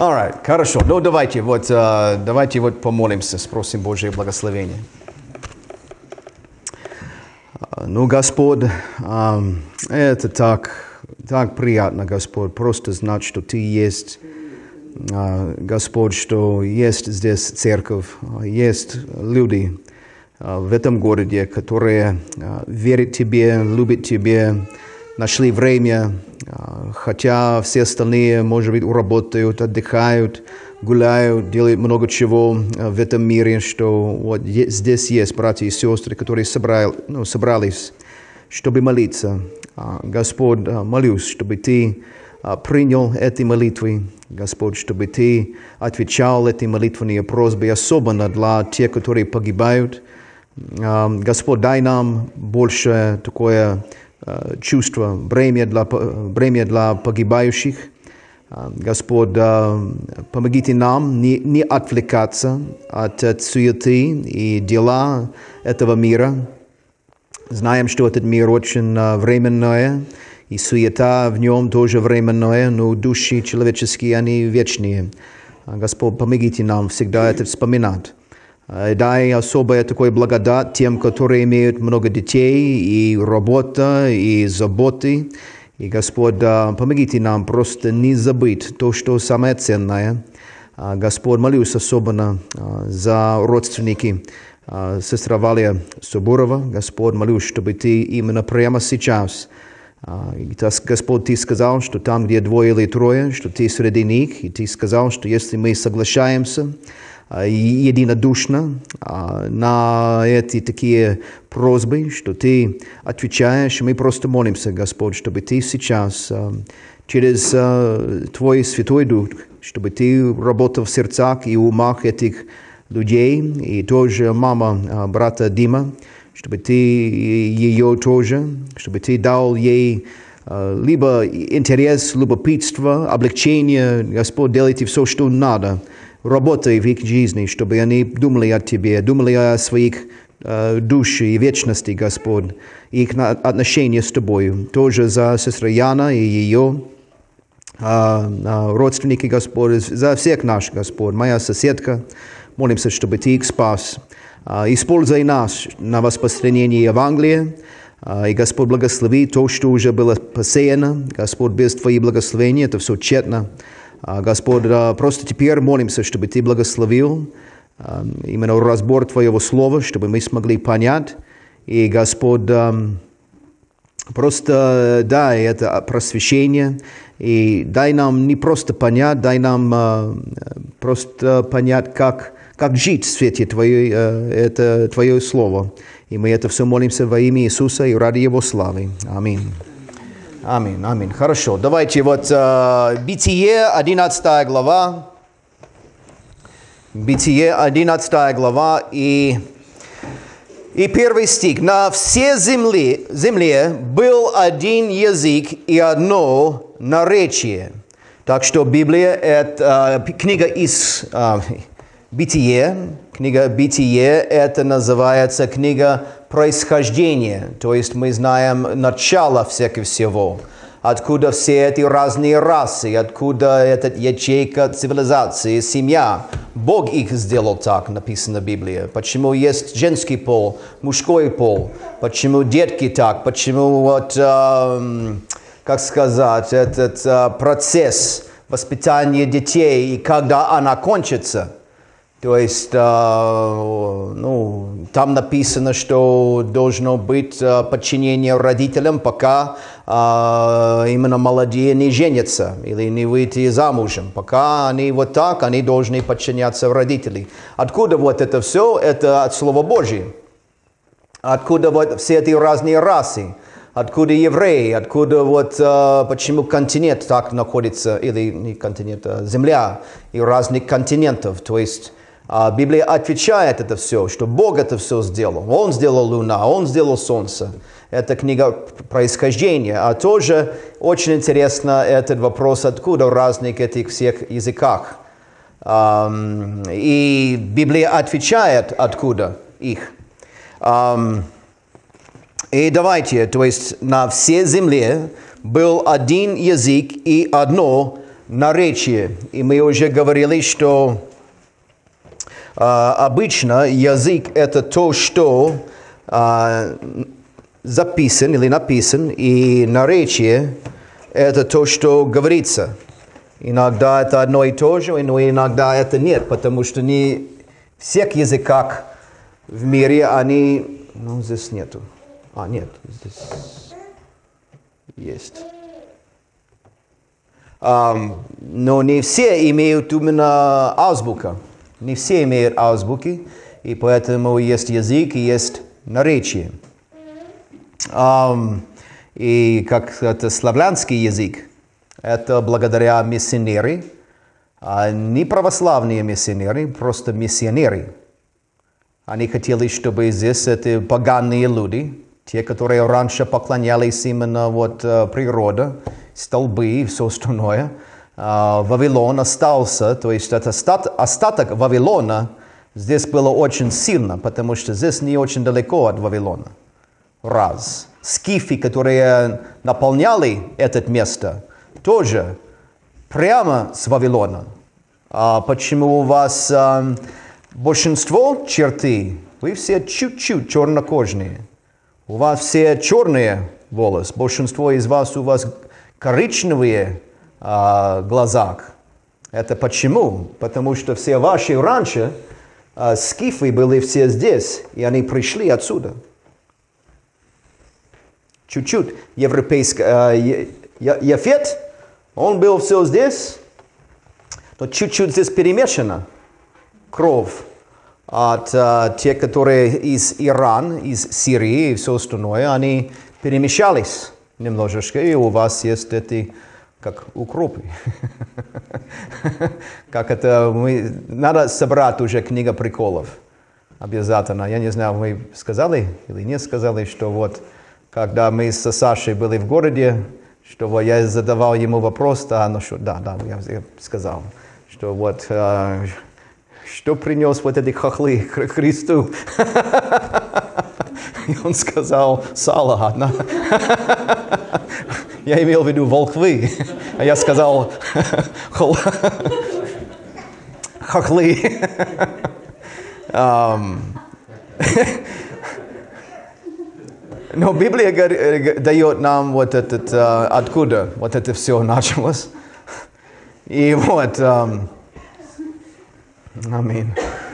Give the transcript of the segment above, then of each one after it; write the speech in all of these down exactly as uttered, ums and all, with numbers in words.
All right, хорошо. Ну, давайте вот, uh, давайте вот помолимся, спросим Божье благословение. Uh, ну, Господь, um, это так, так приятно, Господь, просто знать, что Ты есть, uh, Господь, что есть здесь церковь, uh, есть люди uh, в этом городе, которые uh, верят Тебе, любят Тебе, нашли время, хотя все остальные, может быть, работают, отдыхают, гуляют, делают много чего в этом мире, что вот здесь есть братья и сестры, которые собрали, ну, собрались, чтобы молиться. Господь, молюсь, чтобы Ты принял эти молитвы, Господь, чтобы Ты отвечал эти молитвенные просьбы, особенно для тех, которые погибают. Господь, дай нам больше такое чувство, бремя для, бремя для погибающих. Господь, помогите нам не, не отвлекаться от суеты и дела этого мира. Знаем, что этот мир очень временный, и суета в нем тоже временная, но души человеческие, они вечные. Господь, помогите нам всегда это вспоминать. Дай особое такое благодать тем, которые имеют много детей, и работа, и заботы. И, Господь, помогите нам просто не забыть то, что самое ценное. Господь, молюсь особенно за родственники сестра Валия Соборова. Господь, молюсь, чтобы Ты именно прямо сейчас, Господь, Ты сказал, что там, где двое или трое, что Ты среди них, и Ты сказал, что если мы соглашаемся единодушно на эти такие просьбы, что Ты отвечаешь, мы просто молимся, Господь, чтобы Ты сейчас через Твой Святой Дух, чтобы Ты работал в сердцах и умах этих людей, и тоже мама брата Дима, чтобы Ты ее тоже, чтобы Ты дал ей либо интерес, любопытство, облегчение. Господь, делайте все, что надо. Работай в их жизни, чтобы они думали о Тебе, думали о своих э, душе и вечности, Господь, и их отношения с Тобою. Тоже за сестру Яна и ее э, э, родственники, Господь, за всех наших, Господь, моя соседка. Молимся, чтобы Ты их спас. Э, используй нас на распространение Евангелия. Э, и, Господь, благослови то, что уже было посеяно. Господь, без Твоих благословений это все тщетно. Господь, просто теперь молимся, чтобы Ты благословил именно разбор Твоего Слова, чтобы мы смогли понять. И, Господь, просто дай это просвещение, и дай нам не просто понять, дай нам просто понять, как, как жить в свете Твоей, это Твое Слово. И мы это все молимся во имя Иисуса и ради Его славы. Аминь. Аминь, аминь. Хорошо. Давайте вот uh, Бытие, одиннадцатая глава. Бытие, одиннадцатая глава и, и первый стих. На всей земле, земле был один язык и одно наречие. Так что Библия, это uh, книга из uh, Бытие, книга Бытие, это называется книга происхождения, то есть мы знаем начало всякого всего, откуда все эти разные расы, откуда эта ячейка цивилизации, семья. Бог их сделал так, написано в Библии. Почему есть женский пол, мужской пол, почему детки так, почему вот, э, как сказать, этот э, процесс воспитания детей, и когда она кончится. То есть, э, ну, там написано, что должно быть э, подчинение родителям, пока э, именно молодые не женятся или не выйти замужем. Пока они вот так, они должны подчиняться родителям. Откуда вот это все? Это от Слова Божьего. Откуда вот все эти разные расы? Откуда евреи? Откуда вот э, почему континент так находится, или не континент, а земля и разных континентов? То есть Библия отвечает это все, что Бог это все сделал. Он сделал луна, Он сделал солнце. Это книга происхождения. А тоже очень интересно этот вопрос, откуда в разных этих всех языках. И Библия отвечает, откуда их. И давайте, то есть на всей земле был один язык и одно наречие. И мы уже говорили, что а, обычно язык – это то, что а, записан или написан, и наречие – это то, что говорится. Иногда это одно и то же, но иногда это нет, потому что не всех языках в мире они... Ну, здесь нету. А, нет, здесь есть. Um, но не все имеют именно азбука. Не все имеют азбуки, и поэтому есть язык и есть наречие. Um, и как это славянский язык, это благодаря миссионерам, а не православные миссионеры, просто миссионеры. Они хотели, чтобы здесь эти поганые люди, те, которые раньше поклонялись именно вот природе, столбы и все остальное, Вавилон остался, то есть это остаток Вавилона здесь было очень сильно, потому что здесь не очень далеко от Вавилона. Раз. Скифы, которые наполняли это место, тоже прямо с Вавилона. А почему у вас а, большинство черты, вы все чуть-чуть чернокожие. У вас все черные волосы, большинство из вас у вас коричневые а, глаза. Это почему? Потому что все ваши раньше а, скифы были все здесь, и они пришли отсюда. Чуть-чуть европейский а, Яфет, он был все здесь, но чуть-чуть здесь перемешана кровь от а, тех, которые из Ирана, из Сирии и все остальное, они перемешались немножечко, и у вас есть эти, как укропы. Как это, мы, надо собрать уже книга приколов, обязательно. Я не знаю, вы сказали или не сказали, что вот, когда мы с Сашей были в городе, что я задавал ему вопрос, да, ну что, да, да, я сказал, что вот, э, что принес вот эти хохлы к Христу? И он сказал, сало одна. Я имел в виду волхвы, а я сказал, хохлы. Но Библия дает нам вот этот, uh, откуда вот это все началось. И вот, um, аминь.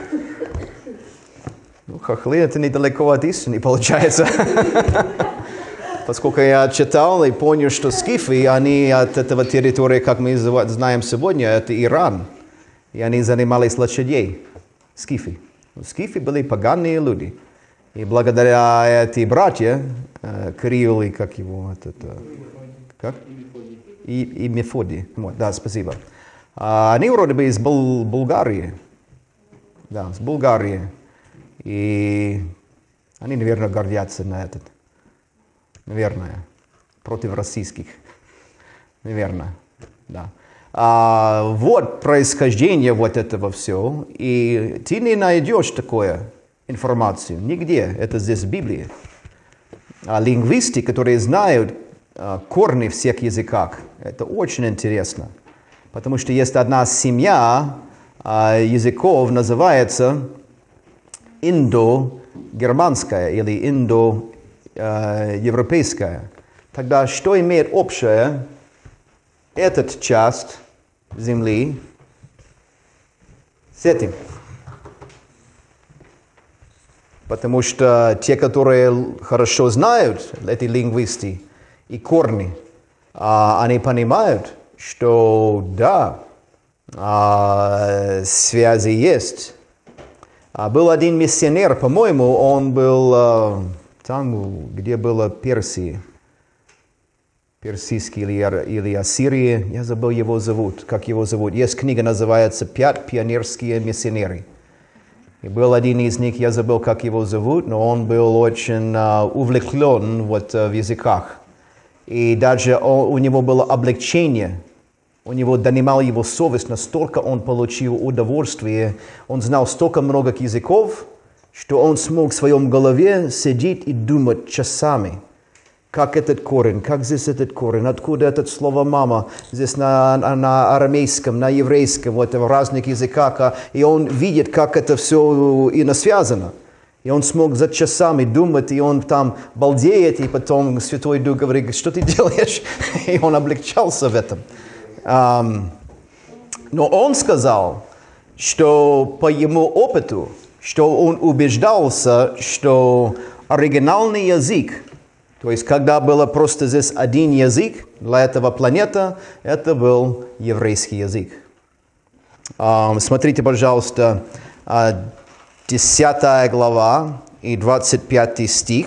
Ну, хохлы это недалеко от истины, получается. Поскольку я читал и понял, что скифы, они от этого территории, как мы знаем сегодня, это Иран. И они занимались лошадей. Скифы. Скифы были поганые люди. И благодаря этим братьям, э, Кирилл и как его, этот, э, как? И, и Мефодий, вот, да, спасибо. А, они вроде бы из Бул- Булгарии, да, с Булгарии. И они, наверное, гордятся на этот, наверное, против российских, наверное, да. А, вот происхождение вот этого всего, и ты не найдешь такое информацию нигде, это здесь в Библии. А лингвисты, которые знают а, корни всех языков, это очень интересно, потому что есть одна семья а, языков, называется индо-германская или индо-европейская. Тогда что имеет общее этот часть земли с этим? Потому что те, которые хорошо знают, эти лингвисты и корни, они понимают, что да, связи есть. Был один миссионер, по-моему, он был там, где была Персия, персийский или, или Ассирия, я забыл его зовут, как его зовут. Есть книга, называется «Пять пионерские миссионеры». И был один из них, я забыл, как его зовут, но он был очень uh, увлеклен вот, uh, в языках. И даже он, у него было облегчение, у него донимала его совесть, настолько он получил удовольствие, он знал столько много языков, что он смог в своем голове сидеть и думать часами. как этот корень, как здесь этот корень, откуда это слово «мама», здесь на, на, на арамейском, на еврейском, вот в разных языках, и он видит, как это все иносвязано. И он смог за часами думать, и он там балдеет, и потом Святой Дух говорит: что ты делаешь? И он облегчался в этом. Um, но он сказал, что по его опыту, что он убеждался, что оригинальный язык, то есть когда было просто здесь один язык для этого планеты, это был еврейский язык. Um, смотрите, пожалуйста, десятая глава и двадцать пятый стих.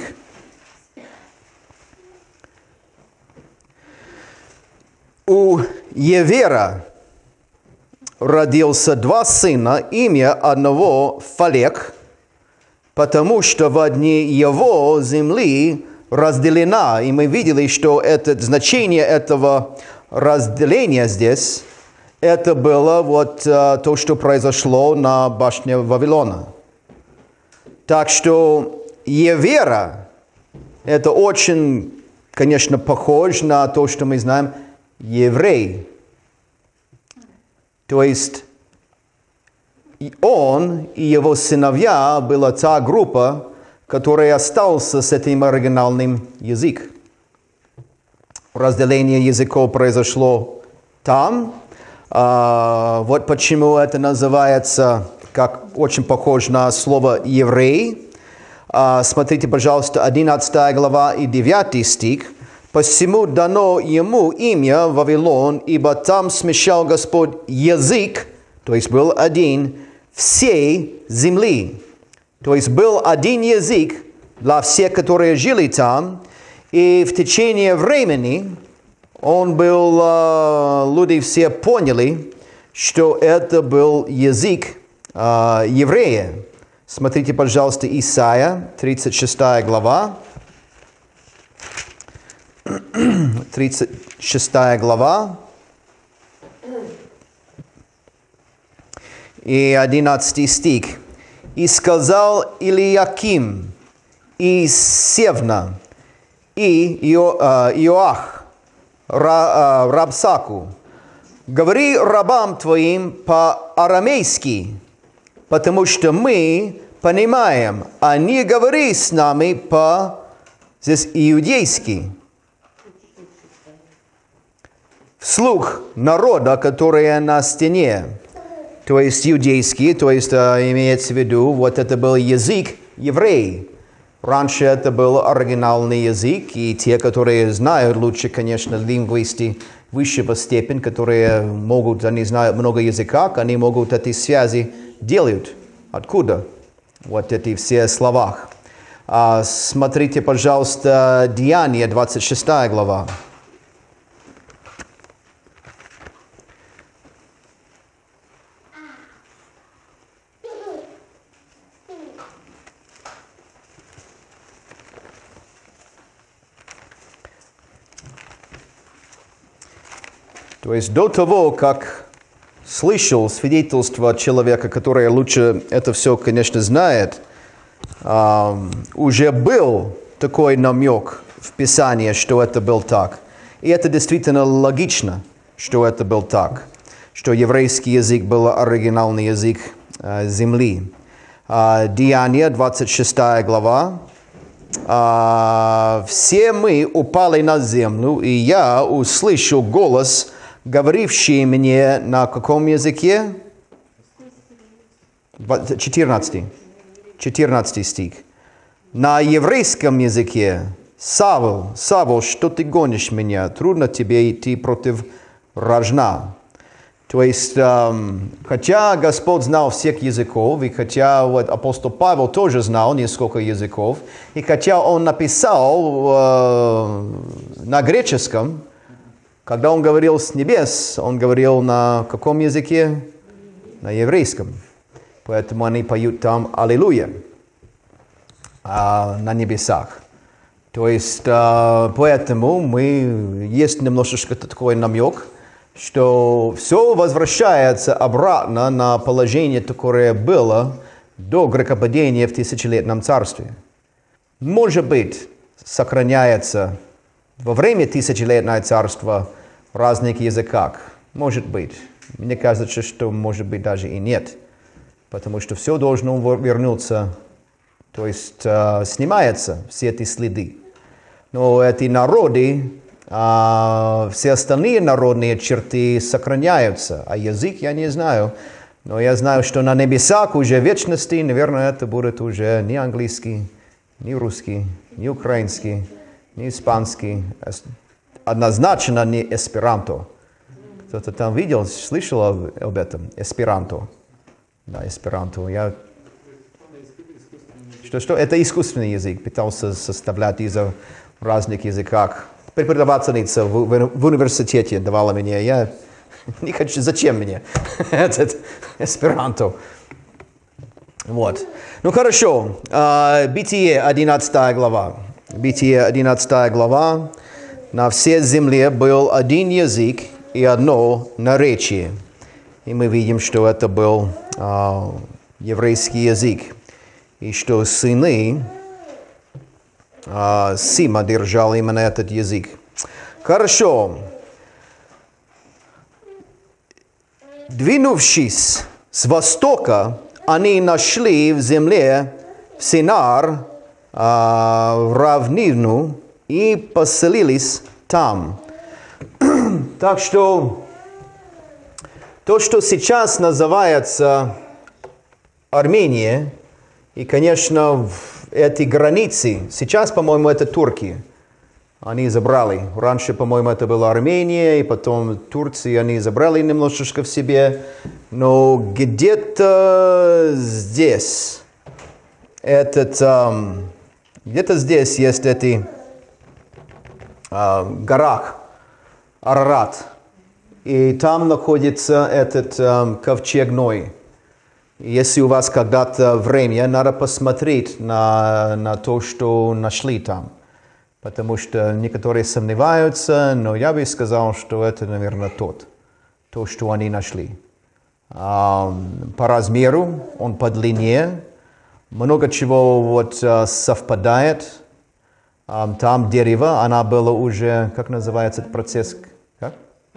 У Евера родился два сына, имя одного Фалек, потому что в дни его земли разделена. И мы видели, что это значение этого разделения здесь, это было вот uh, то, что произошло на башне Вавилона. Так что Евера, это очень, конечно, похоже на то, что мы знаем, еврей. То есть и он и его сыновья была та группа, которая осталась с этим оригинальным языком. Разделение языков произошло там. А, вот почему это называется, как очень похоже на слово «еврей». А, смотрите, пожалуйста, одиннадцатая глава и девятый стих. «Посему дано ему имя Вавилон, ибо там смещал Господь язык», то есть был один, «всей земли». То есть был один язык для всех, которые жили там, и в течение времени он был, люди все поняли, что это был язык Uh, еврея. Смотрите, пожалуйста, Исайя, тридцать шестая глава. тридцать шестая глава. И одиннадцатый стих. «И сказал Илиаким, и Севна, и Ио, uh, Иоах, ра, uh, Рабсаку, говори рабам твоим по-арамейски, потому что мы понимаем, а не говори с нами по здесь иудейски». Вслух народа, которые на стене, то есть иудейский, то есть э, имеется в виду, вот это был язык еврей. Раньше это был оригинальный язык, и те, которые знают лучше, конечно, лингвисты высшего степени, которые могут, они знают много языков, они могут эти связи делают. Откуда? Вот эти все слова. А, смотрите, пожалуйста, Деяния, двадцать шестая глава. То есть до того, как слышал свидетельство человека, который лучше это все, конечно, знает, uh, уже был такой намек в Писании, что это был так. И это действительно логично, что это был так, что еврейский язык был оригинальный язык uh, земли. Uh, Деяния, двадцать шестая глава. Uh, «Все мы упали на землю, и я услышал голос, говоривший мне на каком языке?» четырнадцатый. четырнадцатый стих. «На еврейском языке: Савл, Савл, что ты гонишь меня? Трудно тебе идти против рожна». То есть, эм, хотя Господь знал всех языков, и хотя вот, апостол Павел тоже знал несколько языков, и хотя он написал э, на греческом, когда он говорил с небес, он говорил на каком языке? На еврейском. Поэтому они поют там «Аллилуйя» а, на небесах. То есть, а, поэтому мы, есть немножечко такой намек, что все возвращается обратно на положение, которое было до грехопадения в тысячелетнем царстве. Может быть, сохраняется во время тысячелетнего царства в разных языках? Может быть. Мне кажется, что может быть даже и нет. Потому что все должно вернуться, то есть э, снимаются все эти следы. Но эти народы, э, все остальные народные черты сохраняются. А язык я не знаю. Но я знаю, что на небесах уже в вечности, наверное, это будет уже не английский, не русский, не украинский, не испанский. Однозначно не эсперанто. Кто-то там видел, слышал об, об этом? Эсперанто. Да, эсперанто. Я... Что, что? Это искусственный язык. Пытался составлять из разных языках. Преподавательница в, в, в университете давала мне. Я не хочу. Зачем мне этот эсперанто? Вот. Ну хорошо. Uh, Бытие одиннадцатая глава. Бытие одиннадцатая глава. На всей земле был один язык и одно наречие. И мы видим, что это был uh, еврейский язык. И что сыны uh, Сима держал именно этот язык. Хорошо. Двинувшись с востока, они нашли в земле Синар, uh, в равнину, и поселились там. Так что то, что сейчас называется Армения, и, конечно, эти границы, сейчас, по-моему, это турки, они забрали. Раньше, по-моему, это была Армения, и потом Турции они забрали немножечко в себе. Но где-то здесь, этот, um, где-то здесь есть эти uh, горах, Арарат. И там находится этот um, ковчег Ной. Если у вас когда-то время, надо посмотреть на, на то, что нашли там. Потому что некоторые сомневаются, но я бы сказал, что это, наверное, тот, то, что они нашли. Um, по размеру, он по длине, много чего вот, uh, совпадает. Um, там дерево, она была уже, как называется этот процесс? Как?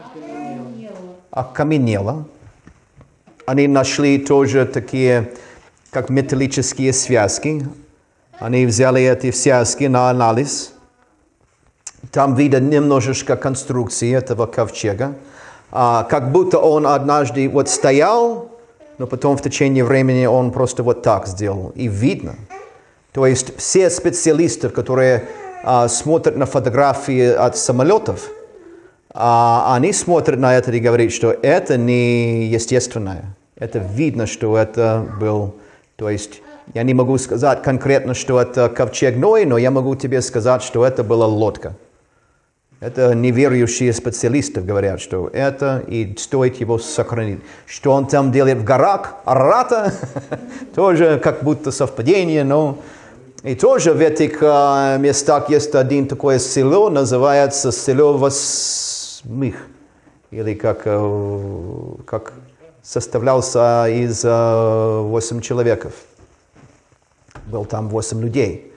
Окаменела. Они нашли тоже такие, как металлические связки. Они взяли эти связки на анализ. Там видно немножечко конструкции этого ковчега. А, как будто он однажды вот стоял, но потом в течение времени он просто вот так сделал. И видно. То есть все специалисты, которые а, смотрят на фотографии от самолетов, а, они смотрят на это и говорят, что это не естественное. Это видно, что это был... То есть я не могу сказать конкретно, что это ковчег Ной, но я могу тебе сказать, что это была лодка. Это неверующие специалисты говорят, что это и стоит его сохранить. Что он там делает в горах Арарата, тоже как будто совпадение, но... И тоже в этих uh, местах есть один такое село, называется село Восьмых. Или как, uh, как составлялся из uh, восемь человеков. Был там восемь людей.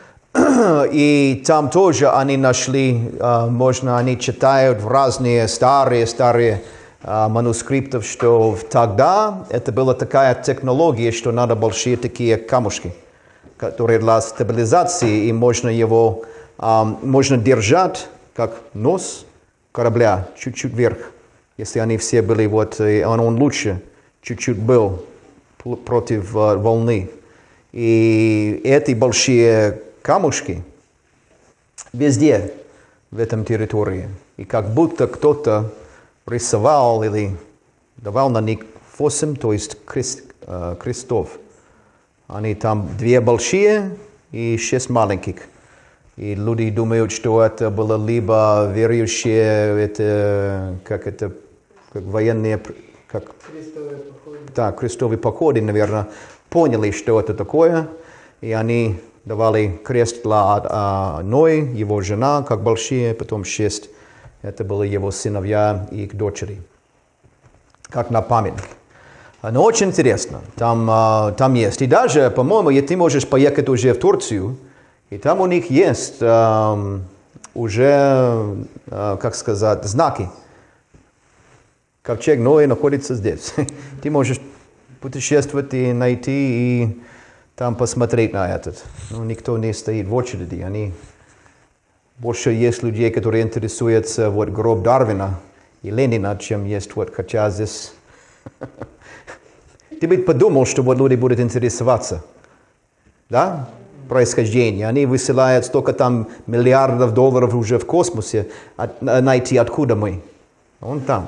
И там тоже они нашли, uh, можно, они читают в разные старые-старые uh, манускрипты, что тогда это была такая технология, что надо большие такие камушки, которые для стабилизации, и можно его, um, можно держать, как нос корабля, чуть-чуть вверх. Если они все были, вот, он, он лучше чуть-чуть был против uh, волны. И эти большие камушки везде в этом территории. И как будто кто-то рисовал или давал на них восемь, то есть крест, uh, крестов. Они там две большие и шесть маленьких. И люди думают, что это было либо верующие, это, как это, как военные, как... Крестовые походы. Да, крестовые походы, наверное, поняли, что это такое. И они давали крест для uh, Ной, его жена, как большие, потом шесть. Это были его сыновья и их дочери. Как на памятник. Но очень интересно, там, uh, там есть. И даже, по-моему, ты можешь поехать уже в Турцию, и там у них есть um, уже, как сказать, знаки. Ковчег Ноя находится здесь. Ты можешь путешествовать и найти, и там посмотреть на этот. Но никто не стоит в очереди. Они... Больше есть людей, которые интересуются вот гроб Дарвина и Ленина, чем есть вот, хотя здесь... Ты бы подумал, что вот люди будут интересоваться, да, происхождение. Они высылают столько там миллиардов долларов уже в космосе, от, найти откуда мы. Он там.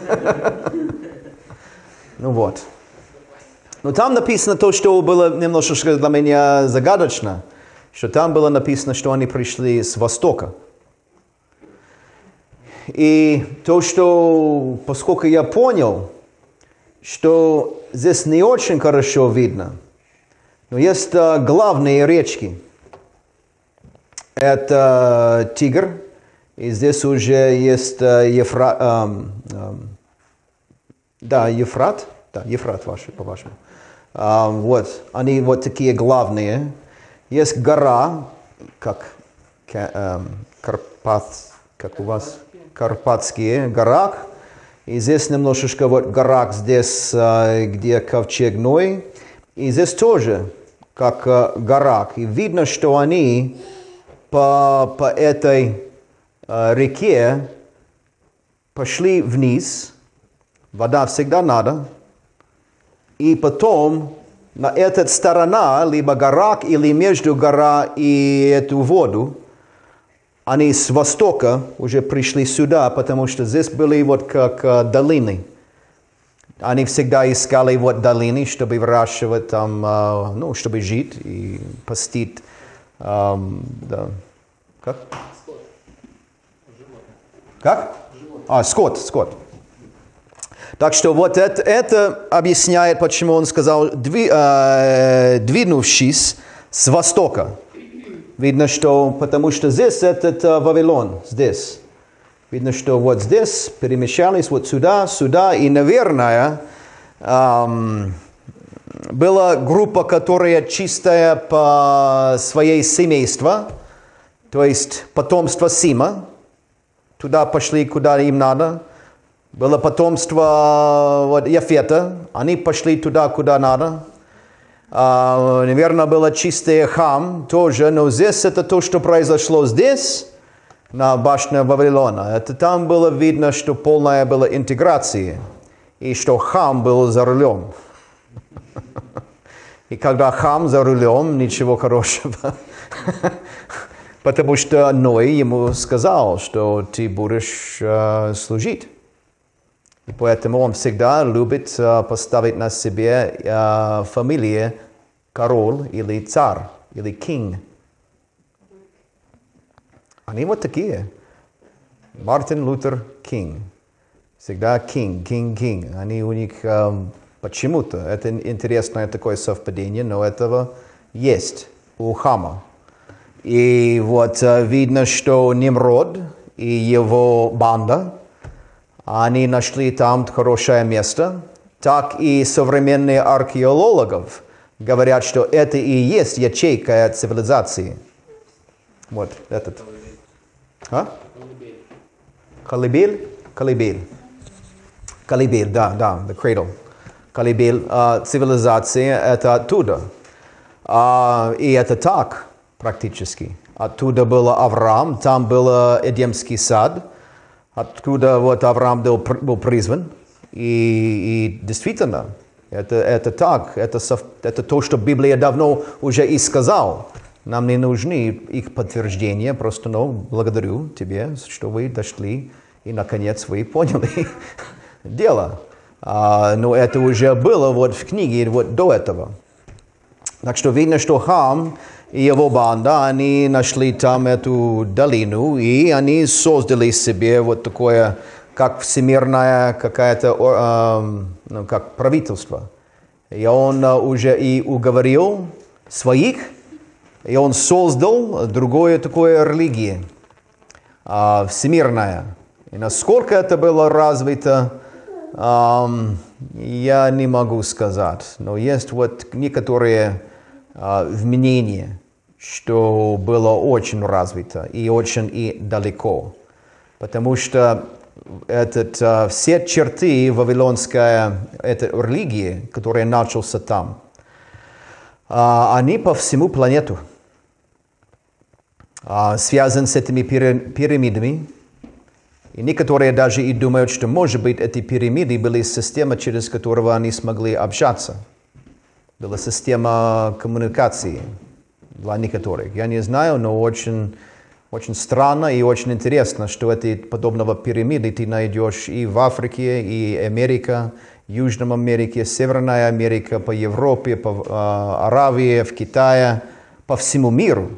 Ну вот. Но там написано то, что было немножко для меня загадочно, что там было написано, что они пришли с востока. И то, что, поскольку я понял, что здесь не очень хорошо видно, но есть uh, главные речки. Это Тигр, и здесь уже есть uh, Ефрат, um, um, да, Ефрат, да, Ефрат ваш, по-вашему. Um, вот, они вот такие главные. Есть гора, как um, Карпат, как у вас, Карпатские гора. И здесь немножечко вот горах здесь, где ковчег Ной. И здесь тоже как горах. И видно, что они по, по этой реке пошли вниз. Вода всегда надо. И потом на этой стороне, либо горах, или между гора и эту воду, они с востока уже пришли сюда, потому что здесь были вот как uh, долины. Они всегда искали вот долины, чтобы выращивать там, uh, ну, чтобы жить и пастить. Um, да. Как? Скот. Как? А, скот, скот. Так что вот это, это объясняет, почему он сказал, дви, uh, двинувшись с востока. Видно, что, потому что здесь этот uh, Вавилон, здесь. Видно, что вот здесь перемещались вот сюда, сюда, и, наверное, эм, была группа, которая чистая по своей семейству, то есть потомство Сима, туда пошли, куда им надо. Было потомство вот, Яфета, они пошли туда, куда надо. Uh, наверное, было чистое Хам тоже, но здесь это то, что произошло здесь, на башне Вавилона. Это там было видно, что полная была интеграция, и что Хам был за рулем. И когда Хам за рулем, ничего хорошего. Потому что Ной ему сказал, что ты будешь uh, служить. И поэтому он всегда любит uh, поставить на себе uh, фамилию король или царь, или king. Они вот такие. Мартин Лютер Кинг. Всегда king, king, king. Они у них um, почему-то, это интересное такое совпадение, но этого есть у Хама. И вот uh, видно, что Nimrod и его банда, они нашли там хорошее место. Так и современные археологи говорят, что это и есть ячейка цивилизации. Вот этот. А? Колыбель? Колыбель. Колыбель, да, да, the cradle. Колыбель, uh, цивилизация, это оттуда. Uh, и это так, практически. Оттуда был Авраам, там был Эдемский сад. Откуда вот Авраам был, был призван. И, и действительно, это, это так. Это, это то, что Библия давно уже и сказала. Нам не нужны их подтверждения. Просто, ну, благодарю тебе, что вы дошли. И, наконец, вы поняли дело. А, но это уже было вот в книге вот до этого. Так что видно, что Хам и его банда, они нашли там эту долину, и они создали себе вот такое, как всемирное какое-то, э, ну, как правительство. И он uh, уже и уговорил своих, и он создал другое такое религию, uh, всемирное. И насколько это было развито, um, я не могу сказать. Но есть вот некоторые uh, мнения, что было очень развито и очень и далеко. Потому что этот, uh, все черты вавилонской этой религии, которая начался там, uh, они по всему планету. Uh, связаны с этими пирамидами. И некоторые даже и думают, что, может быть, эти пирамиды были система, через которую они смогли общаться. Была система коммуникации для некоторых. Я не знаю, но очень, очень странно и очень интересно, что эти подобного пирамиды ты найдешь и в Африке, и Америке, Южной Америке, Северной Америке, по Европе, по э, Аравии, в Китае, по всему миру.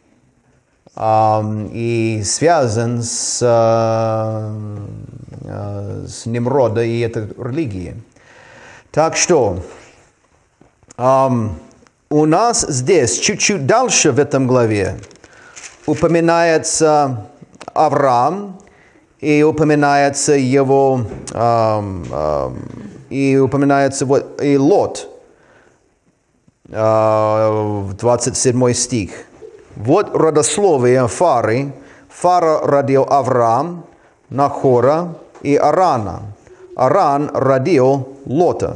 Um, и связан с, uh, uh, с Немрода и этой религией. Так что um, у нас здесь, чуть-чуть дальше в этом главе, упоминается Авраам, и упоминается его, um, um, и упоминается вот, и Лот, uh, двадцать седьмой стих. Вот родословие Фары. Фара родил Авраам, Нахора и Арана. Аран родил Лота.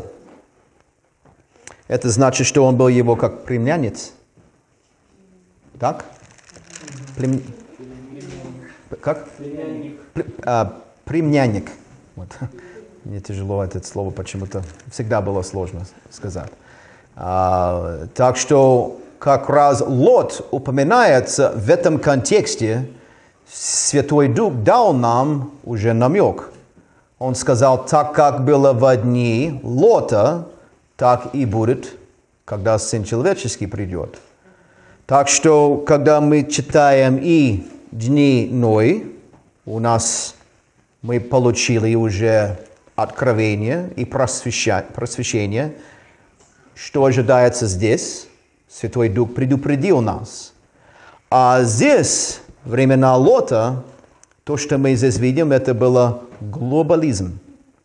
Это значит, что он был его как племянник. Так? Плем... Как? Племянник. А, племянник. Вот. Мне тяжело это слово почему-то. Всегда было сложно сказать. А, так что как раз Лот упоминается в этом контексте, Святой Дух дал нам уже намек. Он сказал, так как было в дни Лота, так и будет, когда Сын Человеческий придет. Так что, когда мы читаем и дни Ной, у нас мы получили уже откровение и просвещение, что ожидается здесь. Святой Дух предупредил нас. А здесь, времена Лота, то, что мы здесь видим, это было глобализм.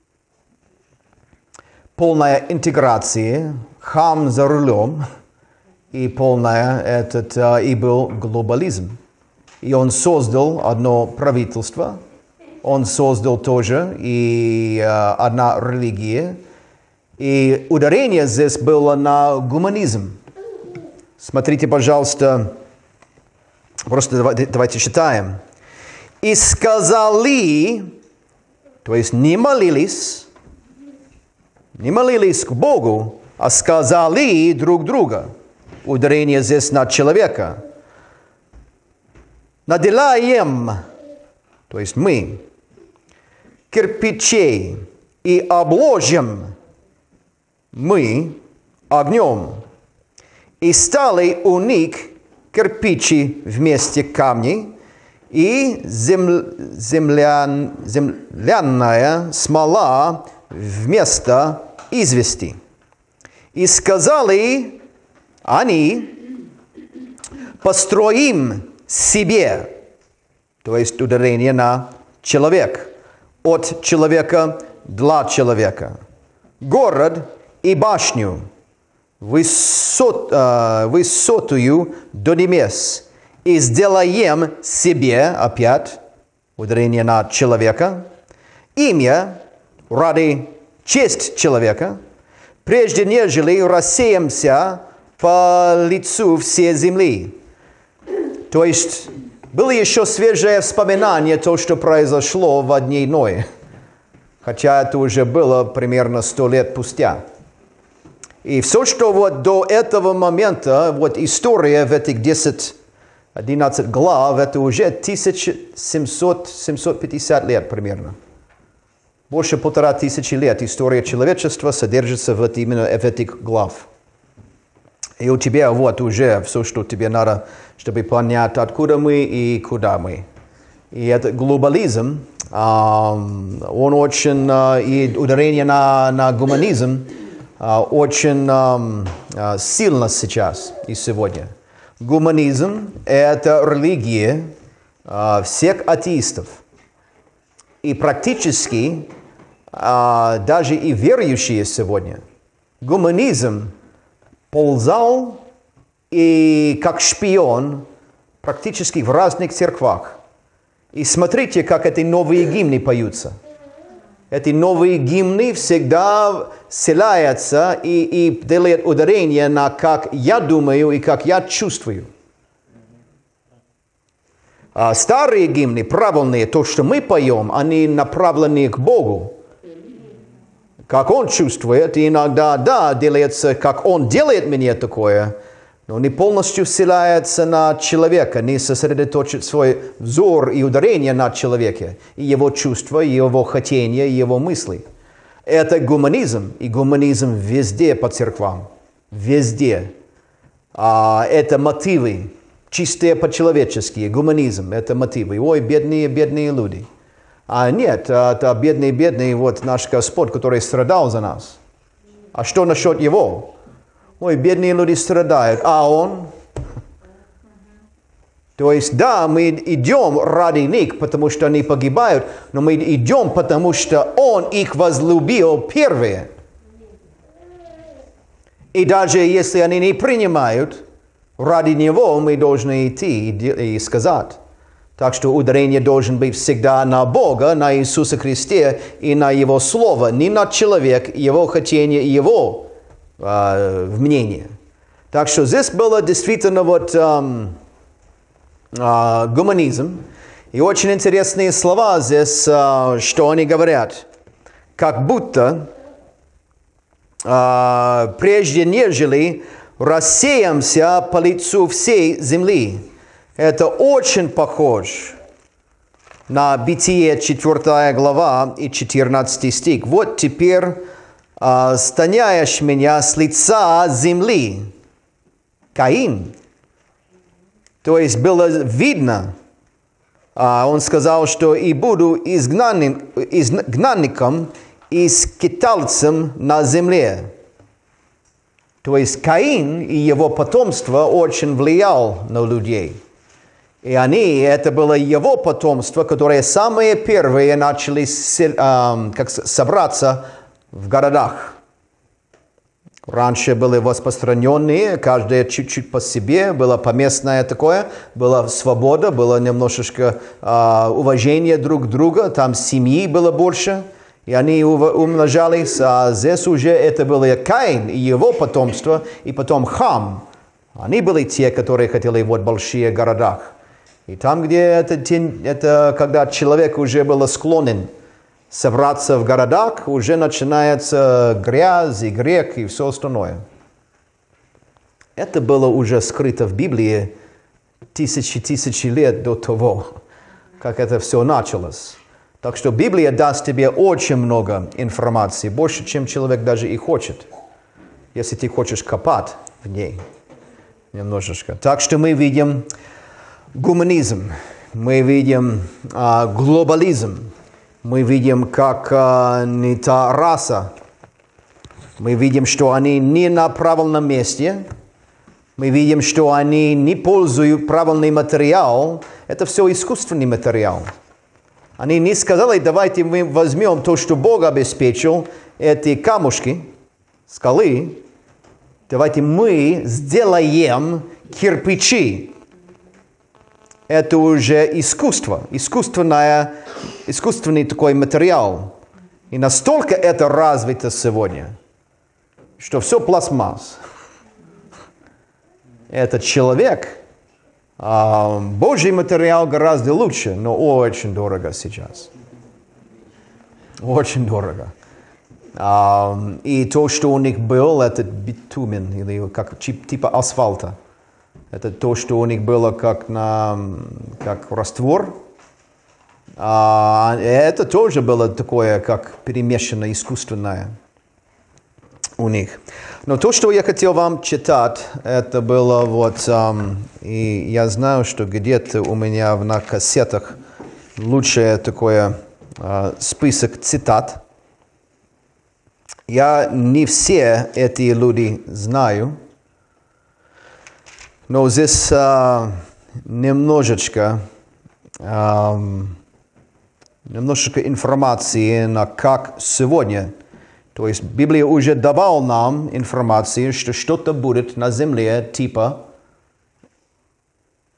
Полная интеграция, хам за рулем, и полная этот, и был глобализм. И он создал одно правительство, он создал тоже и одна религия, и ударение здесь было на гуманизм. Смотрите, пожалуйста, просто давайте, давайте читаем. «И сказали», то есть не молились, не молились к Богу, а сказали друг друга. Ударение здесь на человека. «Наделаем», то есть мы, «кирпичей и обложим мы огнем». И стали у них кирпичи вместе камней, и земля, землян, земляная смола вместо извести. И сказали они, построим себе, то есть ударение на человек, от человека для человека, город и башню, Высот, uh, высотую до небес, и сделаем себе, опять, ударение на человека, имя ради честь человека, прежде нежели рассеемся по лицу всей земли. То есть, было еще свежее вспоминание то, что произошло в дни Ноя, хотя это уже было примерно сто лет спустя. И все, что вот до этого момента, вот история в этих десять-одиннадцать глав, это уже тысяча семьсот - семьсот пятьдесят лет примерно. Больше полтора тысячи лет история человечества содержится вот именно в этих глав. И у тебя вот уже все, что тебе надо, чтобы понять, откуда мы и куда мы. И этот глобализм, он очень, и ударение на, на гуманизм, Uh, очень uh, uh, сильно сейчас и сегодня. Гуманизм – это религия uh, всех атеистов. И практически uh, даже и верующие сегодня. Гуманизм ползал и как шпион практически в разных церквах. И смотрите, как эти новые гимны поются. Эти новые гимны всегда ссылаются и, и делают ударение на как я думаю и как я чувствую. А старые гимны, правильные, то, что мы поем, они направлены к Богу. Как Он чувствует, и иногда, да, делается, как Он делает мне такое, но не полностью ссылается на человека, не сосредоточит свой взор и ударение на человеке, и его чувства, и его хотения, и его мысли. Это гуманизм, и гуманизм везде по церквам, везде. А, это мотивы, чистые по-человечески, гуманизм, это мотивы. Ой, бедные, бедные люди. А нет, это бедный, бедный, вот наш Господь, который страдал за нас. А что насчет Его? Ой, бедные люди страдают, а Он? То есть, да, мы идем ради них, потому что они погибают, но мы идем, потому что Он их возлюбил первые. И даже если они не принимают, ради Него мы должны идти и сказать. Так что ударение должен быть всегда на Бога, на Иисуса Христа и на Его Слово, не на человека, Его хотение, Его э, мнение. Так что здесь было действительно вот э, э, гуманизм. И очень интересные слова здесь, э, что они говорят. Как будто э, прежде нежели рассеемся по лицу всей земли. Это очень похож на Бытие четвёртая глава и четырнадцатый стих. Вот теперь э, стоняешь меня с лица земли. Каин. То есть было видно, э, он сказал, что и буду изгнанник, изгнанником и скитальцем на земле. То есть Каин и его потомство очень влиял на людей. И они, это было его потомство, которые самые первые начали э, как, собраться в городах. Раньше были распространенные, каждый чуть-чуть по себе, было поместное такое, была свобода, было немножечко э, уважение друг к другу, там семьи было больше, и они умножались, а здесь уже это были Каин и его потомство, и потом Хам. Они были те, которые хотели вот в больших городах. И там, где это, это когда человек уже был склонен собраться в городах, уже начинается грязь и грех и все остальное. Это было уже скрыто в Библии тысячи-тысячи лет до того, как это все началось. Так что Библия даст тебе очень много информации, больше, чем человек даже и хочет, если ты хочешь копать в ней немножечко. Так что мы видим гуманизм, мы видим а, глобализм, мы видим, как а, не та раса, мы видим, что они не на правильном месте, мы видим, что они не пользуют правильный материал, это все искусственный материал. Они не сказали, давайте мы возьмем то, что Бог обеспечил, эти камушки, скалы, давайте мы сделаем кирпичи. Это уже искусство, искусственное, искусственный такой материал. И настолько это развито сегодня, что все пластмасс. Этот человек, а, Божий материал гораздо лучше, но очень дорого сейчас. Очень дорого. А, и то, что у них был, это битумен, или как типа асфальта. Это то, что у них было как, на, как раствор. А, это тоже было такое, как перемешанное, искусственное у них. Но то, что я хотел вам читать, это было вот... Um, и я знаю, что где-то у меня на кассетах лучший такой uh, список цитат. Я не все эти люди знаю. Но здесь uh, немножечко, uh, немножечко информации на как сегодня. То есть Библия уже давала нам информацию, что что-то будет на земле типа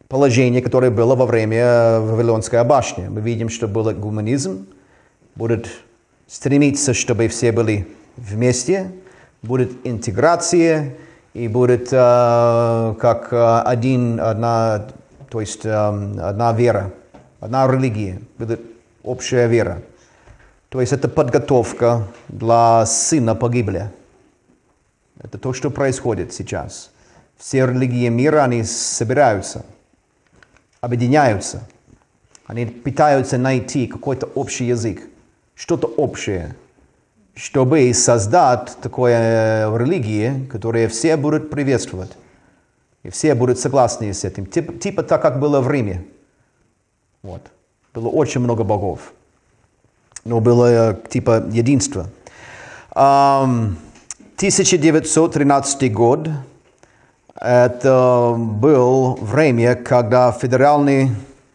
положение, которое было во время Вавилонской башни. Мы видим, что был гуманизм, будет стремиться, чтобы все были вместе, будет интеграция и будет э, как один, одна, то есть э, одна вера, одна религия, будет общая вера. То есть это подготовка для сына погибли. Это то, что происходит сейчас. Все религии мира, они собираются, объединяются. Они пытаются найти какой-то общий язык, что-то общее, чтобы создать такое религию, которое все будут приветствовать. И все будут согласны с этим. Типа, типа так, как было в Риме. Вот. Было очень много богов. Но было типа единство. Um, тысяча девятьсот тринадцатый год. Это был время, когда Федеральный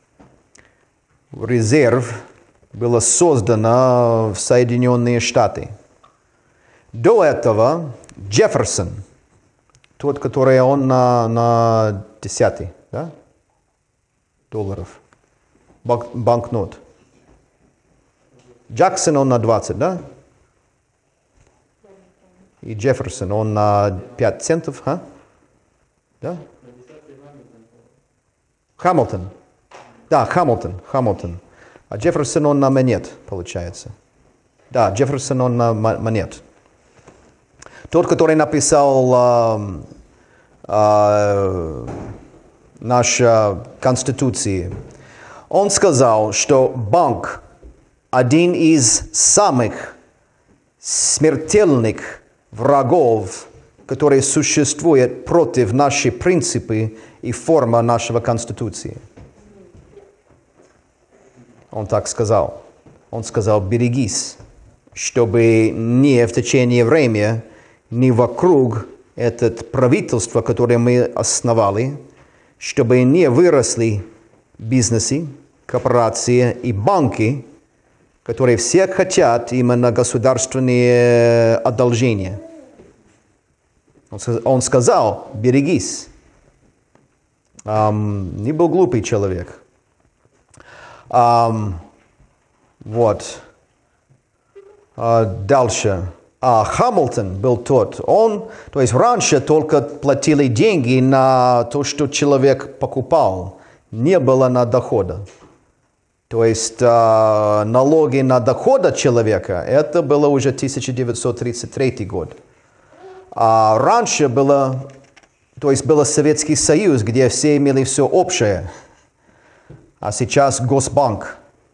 резерв было создано в Соединенные Штаты. До этого Джефферсон, тот, который он на, на десятый, да? долларов, банк, банкнот. Джексон он на двадцать, да? И Джефферсон он на пять центов, а? Да? Хамилтон. Да, Хамилтон, Хамилтон. А Джефферсон он на монет, получается. Да, Джефферсон он на монет. Тот, который написал э, э, нашу Конституцию, он сказал, что банк один из самых смертельных врагов, которые существуют против наших принципов и формы нашей Конституции. Он так сказал. Он сказал, берегись, чтобы не в течение времени, не вокруг это правительство, которое мы основали, чтобы не выросли бизнесы, корпорации и банки, которые все хотят именно государственные одолжения. Он сказал, берегись. Um, не был глупый человек. Um, вот. Uh, дальше. А Хамилтон был тот. Он, то есть раньше только платили деньги на то, что человек покупал. Не было на дохода. То есть uh, налоги на доход человека, это было уже тысяча девятьсот тридцать третий год. А раньше было, то есть был Советский Союз, где все имели все общее. А сейчас Госбанк.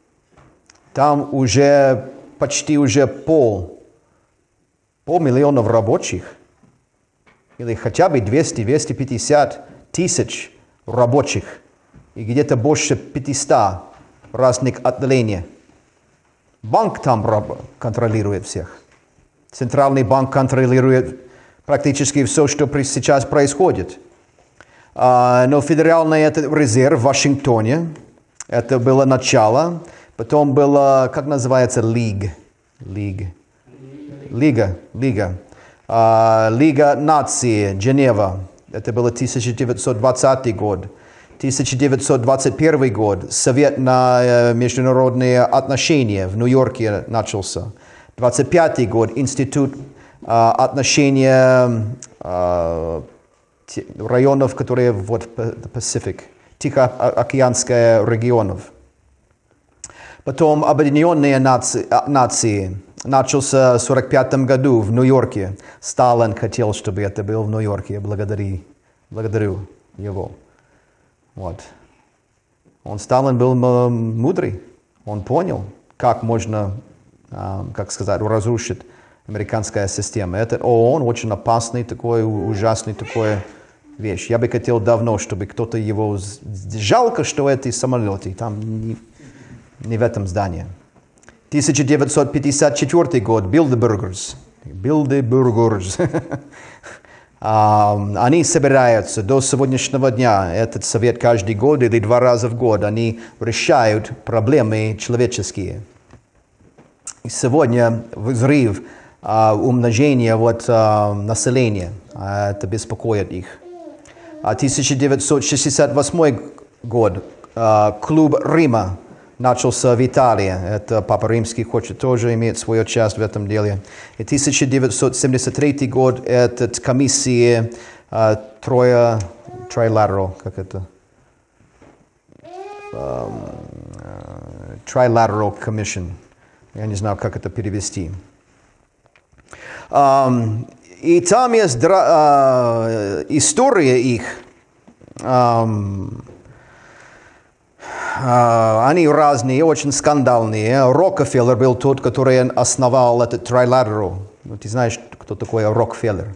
Там уже почти уже пол, полмиллиона рабочих. Или хотя бы двести - двести пятьдесят тысяч рабочих. И где-то больше пятисот разных отделений. Банк там контролирует всех. Центральный банк контролирует практически все, что сейчас происходит. Uh, но Федеральный этот резерв в Вашингтоне, это было начало. Потом было, как называется, Лиг. Лиг. Лига. Лига. Uh, Лига наций, Женева. Это было тысяча девятьсот двадцатый год. тысяча девятьсот двадцать первый год. Совет на uh, международные отношения в Нью-Йорке начался. двадцать пятый год. Институт uh, отношения uh, районов, которые вот Пасифик, Тихоокеанская регионов. Потом Объединенные нации, нации начался в сорок пятом году в Нью-Йорке. Сталин хотел, чтобы это было в Нью-Йорке. Благодарю, благодарю его. Вот. Он, Сталин был мудрый. Он понял, как можно, как сказать, разрушить американская система. Это ООН очень опасный такой, ужасный такой вещь. Я бы хотел давно, чтобы кто-то его... Жалко, что эти самолеты там не, не в этом здании. тысяча девятьсот пятьдесят четвёртый год. Bilderbergers. Bilderbergers. um, они собираются до сегодняшнего дня. Этот совет каждый год или два раза в год. Они решают проблемы человеческие. И сегодня взрыв, uh, умножение вот, uh, населения. Uh, это беспокоит их. тысяча девятьсот шестьдесят восьмой год. Клуб Рима начался в Италии. Это Папа Римский хочет тоже иметь свою часть в этом деле. И тысяча девятьсот семьдесят третий год это комиссия uh, Troya, Trilateral, как это? Um, uh, Trilateral Commission. Я не знаю, как это перевести. Um, и там есть uh, история их. Um, Uh, они разные, очень скандальные. Рокфеллер был тот, который основал этот Trilateral. Ну, ты знаешь, кто такой Рокфеллер?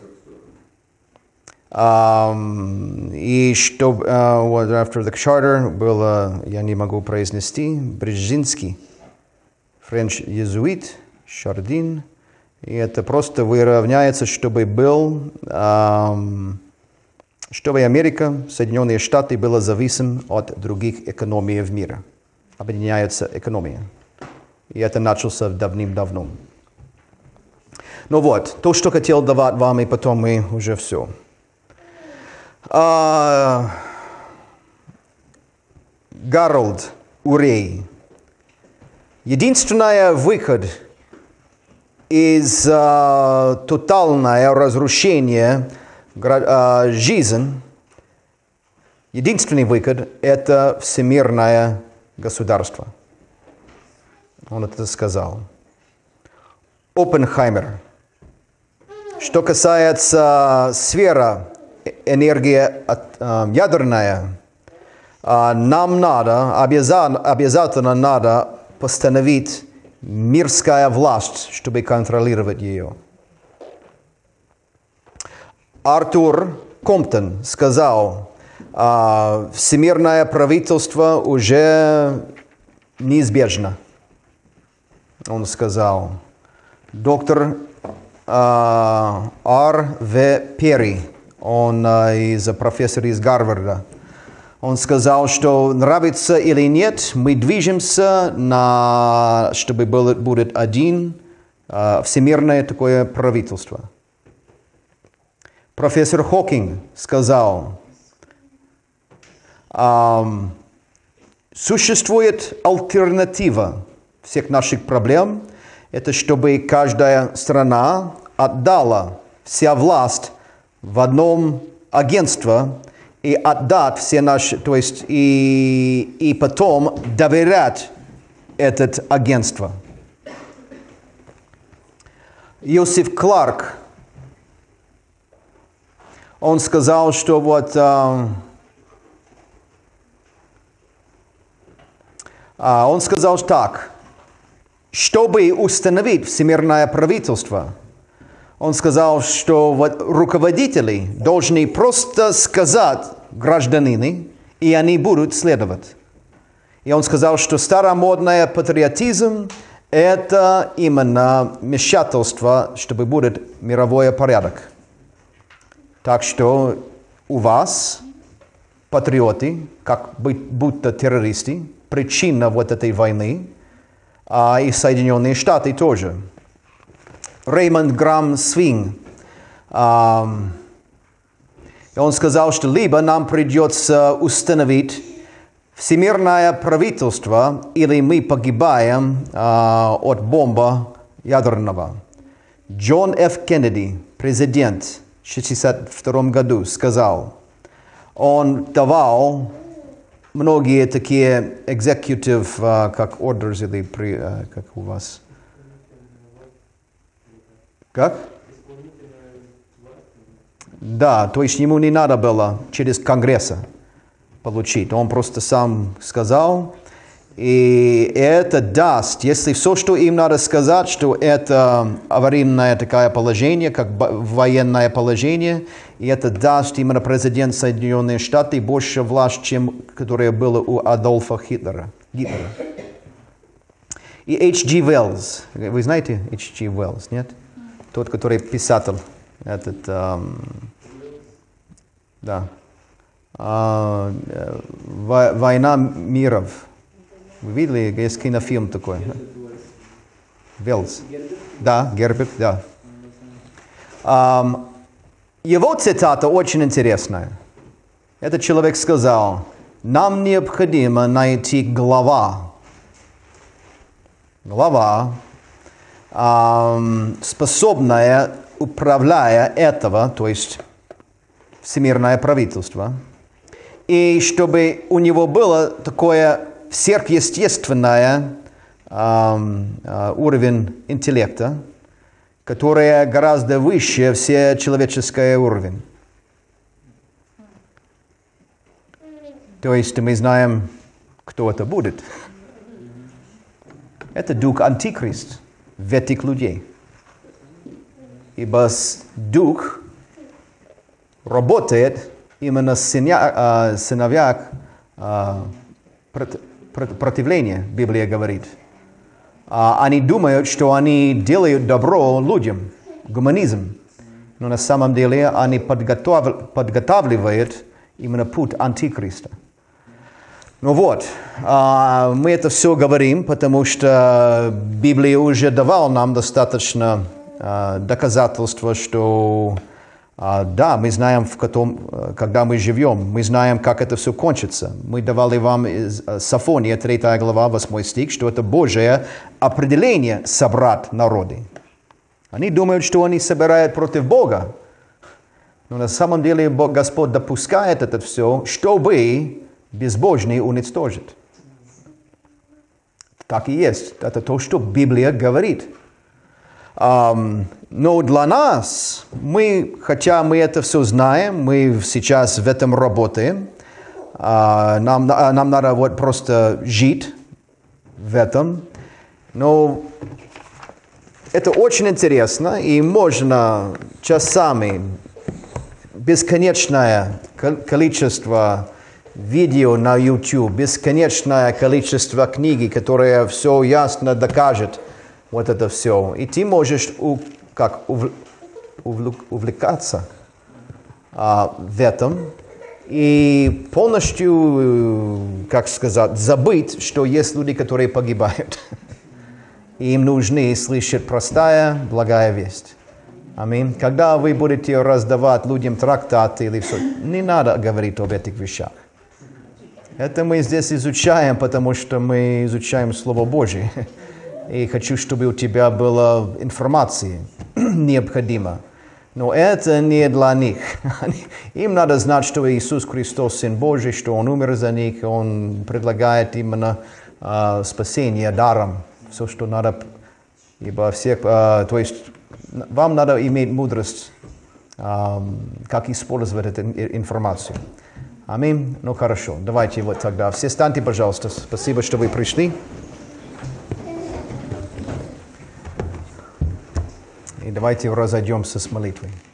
Um, и что, uh, what after the charter было, я не могу произнести, Брzezinski, френч-езуит, Шардин. И это просто выравняется, чтобы был... Um, чтобы Америка, Соединенные Штаты были зависимы от других экономий в мире. Объединяется экономия. И это началось давным-давно. Ну вот, то, что хотел давать вам, и потом мы уже все. А, Гарольд Урей. Единственный выход из а, тотального разрушения жизнь, единственный выход – это всемирное государство. Он это сказал. Оппенхаймер. Что касается сферы энергии ядерная, нам надо, обязательно надо постановить мирская власть, чтобы контролировать ее. Артур Комптон сказал, а, всемирное правительство уже неизбежно. Он сказал. Доктор а, Ар В. Перри, он а, из, профессор из Гарварда, он сказал, что нравится или нет, мы движемся, на, чтобы было, будет один а, всемирное такое правительство. Профессор Хокинг сказал, эм, существует альтернатива всех наших проблем, это чтобы каждая страна отдала вся власть в одном агентство и отдать все наши, то есть и, и потом доверять это агентство. Йосиф Кларк, он сказал, что вот uh, uh, он сказал так, чтобы установить всемирное правительство, он сказал, что вот руководители должны просто сказать гражданины, и они будут следовать. И он сказал, что старомодный патриотизм – это именно вмешательство, чтобы будет мировой порядок. Так что у вас, патриоты, как будто террористы, причина вот этой войны, а и Соединенные Штаты тоже. Реймонд Грам Свинг, um, он сказал, что либо нам придется установить всемирное правительство, или мы погибаем uh, от бомбы ядерного. Джон Ф. Кеннеди, президент, в шестьдесят втором году сказал, он давал многие такие executive, uh, как orders или при, uh, как у вас? Как? Да, то есть ему не надо было через Конгресс получить. Он просто сам сказал. И это даст, если все, что им надо сказать, что это аварийное такое положение, как военное положение, и это даст именно президент Соединенных Штатов больше власть, чем которая была у Адольфа Гитлера. Гитлера. И Эйч Джи Уэллс. Вы знаете Эйч Джи Уэллс, нет? Тот, который писатель. Этот, эм, да. А, «Война миров». Вы видели, есть кинофильм такой? Уэллс. Да, Герберт, да. Um, его цитата очень интересная. Этот человек сказал, нам необходимо найти глава, глава, эм, способная, управляя этого, то есть всемирное правительство, и чтобы у него было такое сверхъестественное эм, э, уровень интеллекта, который гораздо выше все человеческий уровень. То есть мы знаем, кто это будет. Это дух Антихрист в этих людей. Ибо дух работает именно в сыновьях противления, Библия говорит. Они думают, что они делают добро людям, гуманизм. Но на самом деле они подготавливают именно путь Антихриста. Ну вот, мы это все говорим, потому что Библия уже давала нам достаточно доказательства, что да, мы знаем, в каком, когда мы живем, мы знаем, как это все кончится. Мы давали вам из Сафония, третья глава, восьмой стих, что это Божье определение собрать народы. Они думают, что они собирают против Бога. Но на самом деле Бог, Господь допускает это все, чтобы безбожный уничтожить. Так и есть. Это то, что Библия говорит. Um, но для нас, мы, хотя мы это все знаем, мы сейчас в этом работаем, uh, нам, нам надо вот просто жить в этом. Но это очень интересно, и можно часами, бесконечное количество видео на YouTube, бесконечное количество книг, которые все ясно докажут вот это все. И ты можешь у, как, ув, увл, увлекаться а, в этом и полностью, как сказать, забыть, что есть люди, которые погибают. И им нужны слышать простая, благая весть. Аминь. Когда вы будете раздавать людям трактаты или все, не надо говорить об этих вещах. Это мы здесь изучаем, потому что мы изучаем Слово Божие. И хочу, чтобы у тебя была информация необходима. Но это не для них. Им надо знать, что Иисус Христос Сын Божий, что Он умер за них, Он предлагает именно uh, спасение даром. Все, что надо, ибо всех, uh, то есть вам надо иметь мудрость, um, как использовать эту информацию. Аминь. Ну хорошо, давайте вот тогда. Все станьте, пожалуйста. Спасибо, что вы пришли. И давайте разойдемся с молитвой.